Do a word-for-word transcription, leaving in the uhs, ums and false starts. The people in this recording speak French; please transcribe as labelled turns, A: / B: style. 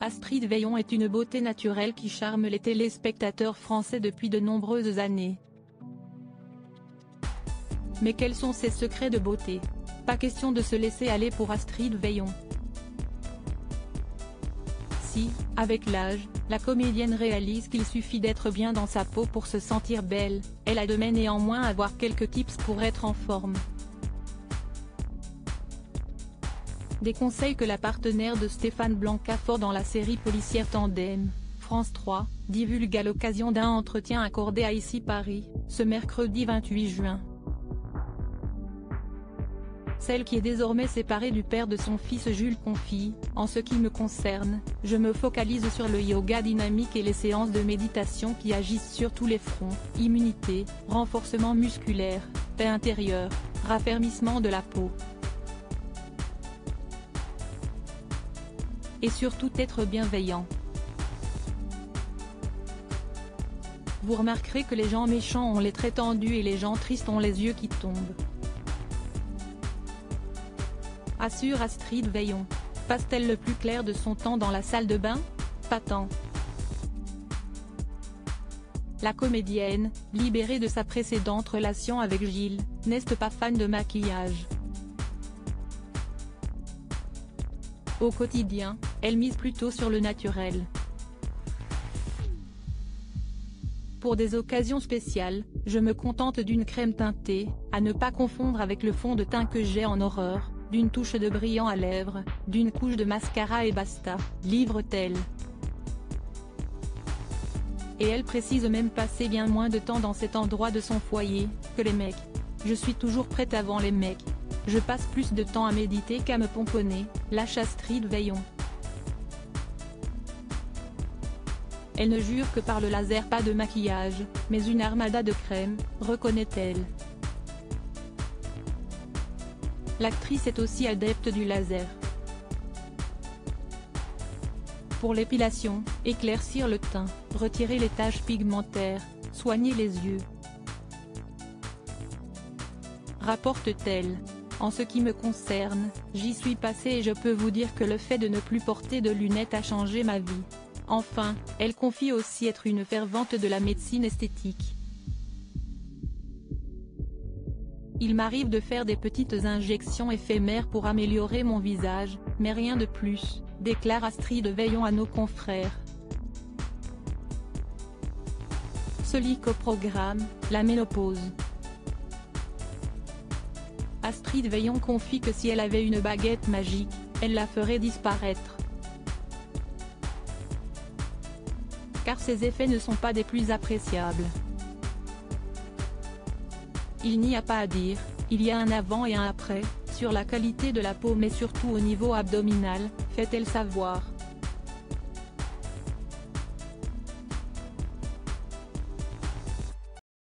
A: Astrid Veillon est une beauté naturelle qui charme les téléspectateurs français depuis de nombreuses années. Mais quels sont ses secrets de beauté? Pas question de se laisser aller pour Astrid Veillon. Si, avec l'âge, la comédienne réalise qu'il suffit d'être bien dans sa peau pour se sentir belle, elle admet néanmoins avoir quelques tips pour être en forme. Des conseils que la partenaire de Stéphane Blancafort dans la série policière Tandem, France trois, divulgue à l'occasion d'un entretien accordé à Ici Paris, ce mercredi vingt-huit juin. Celle qui est désormais séparée du père de son fils Jules confie, « En ce qui me concerne, je me focalise sur le yoga dynamique et les séances de méditation qui agissent sur tous les fronts, immunité, renforcement musculaire, paix intérieure, raffermissement de la peau. Et surtout être bienveillant. Vous remarquerez que les gens méchants ont les traits tendus et les gens tristes ont les yeux qui tombent. » Assure Astrid Veillon. Passe-t-elle le plus clair de son temps dans la salle de bain? Pas tant. La comédienne, libérée de sa précédente relation avec Gilles, n'est pas fan de maquillage. Au quotidien, elle mise plutôt sur le naturel. Pour des occasions spéciales, je me contente d'une crème teintée, à ne pas confondre avec le fond de teint que j'ai en horreur, d'une touche de brillant à lèvres, d'une couche de mascara et basta, livre-t-elle. Et elle précise même passer bien moins de temps dans cet endroit de son foyer, que les mecs. Je suis toujours prête avant les mecs. Je passe plus de temps à méditer qu'à me pomponner, lâche Astrid Veillon. Elle ne jure que par le laser, pas de maquillage, mais une armada de crème, reconnaît-elle. L'actrice est aussi adepte du laser. Pour l'épilation, éclaircir le teint, retirer les taches pigmentaires, soigner les yeux. Rapporte-t-elle. En ce qui me concerne, j'y suis passée et je peux vous dire que le fait de ne plus porter de lunettes a changé ma vie. Enfin, elle confie aussi être une fervente de la médecine esthétique. Il m'arrive de faire des petites injections éphémères pour améliorer mon visage, mais rien de plus, déclare Astrid Veillon à nos confrères. Solique au programme, la ménopause. Astrid Veillon confie que si elle avait une baguette magique, elle la ferait disparaître. Car ses effets ne sont pas des plus appréciables. Il n'y a pas à dire, il y a un avant et un après, sur la qualité de la peau mais surtout au niveau abdominal, fait-elle savoir.